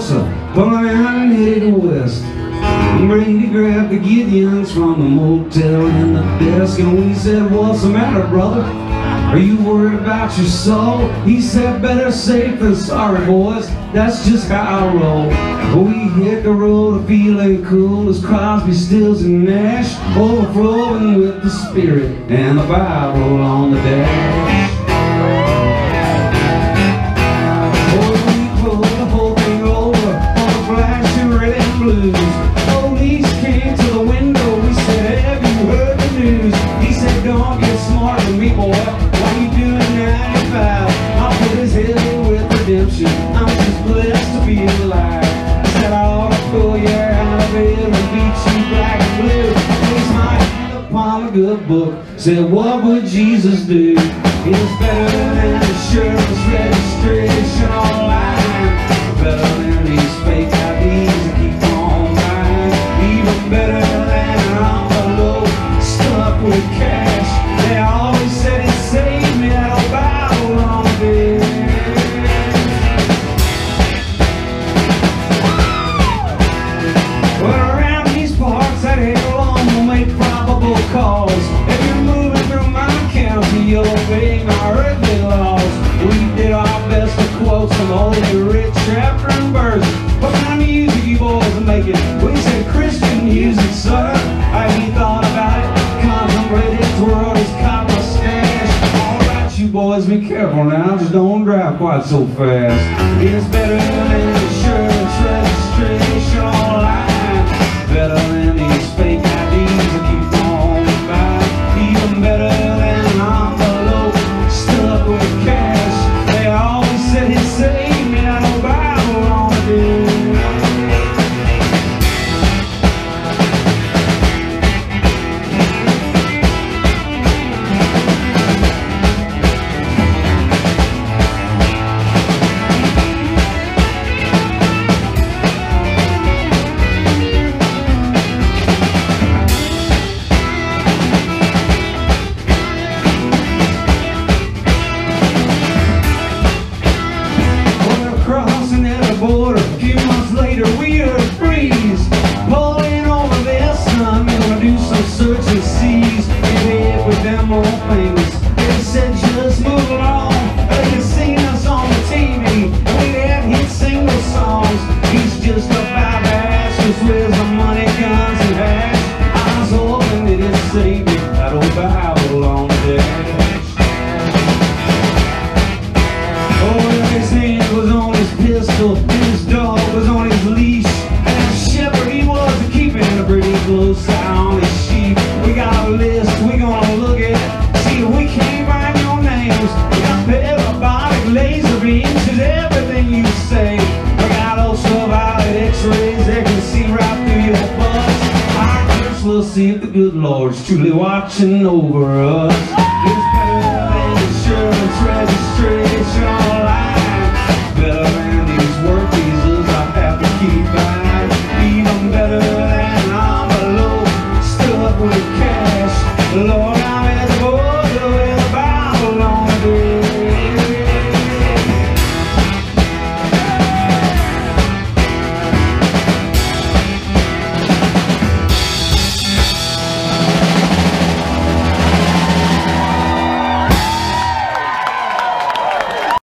Tulsa, pulling out and headed west. Brady grabbed the Gideons from the motel in the desk, and we said, "What's the matter, brother? Are you worried about your soul?" He said, "Better safe than sorry, boys. That's just how I roll." We hit the road feeling cool as Crosby, Stills, and Nash, overflowing with the Spirit and the Bible on the dash. Oh, we pulled the whole thing over on a flashing red and blues. Police came to the window. We said, "Have you heard the news?" He said, "Don't get smart with me, boy. Why you doing 95? My foot is heavy with redemption. I'm just blessed to be alive." He said, "I ought to pull you out of it and beat you black and blue." Place my hand upon a good book. Said, "What would Jesus do?" It's better than insurance registration online. Better than these fake IDs that keep on buying. Even better than an envelope stuck with cash. They always said it saved me that old Bible on the bed. Well, around these parts that hell on will make probable cause. If you're moving through my county, you're obeying our earthly laws. We did our best to quote some Holy Writ chapter and verse. What kind of music you boys are making? We said Christian music, sir. He thought about it, contemplated, twirled his copper stash. All right, you boys, be careful now, just don't drive quite so fast. It's better than insurance registration online. Better than these fake IDs that keep on buying. Even better than an envelope stuck with cash. They always said it saved me that old Bible on the bed. Border. A few months later we heard a freeze. Pulling over this sun, gonna do some search and seize. We hit with them old things. They said just move along. They had seen us on the TV, and we had hit single songs. He's just about to ask us where's the money, guns, and hash. I was hoping that it saved me that old Bible on the dash. Oh, his hand was on his pistol, his dog was on his leash, and the shepherd, he was keeping a pretty close eye on his sheep. We got a list, we gonna look at, see if we can't find your names. We got parabolic laser beams, is everything you say. We got ultraviolet x-rays that can see right through your bus. Our curse will see if the good Lord's truly watching over us. It's better than insurance registration.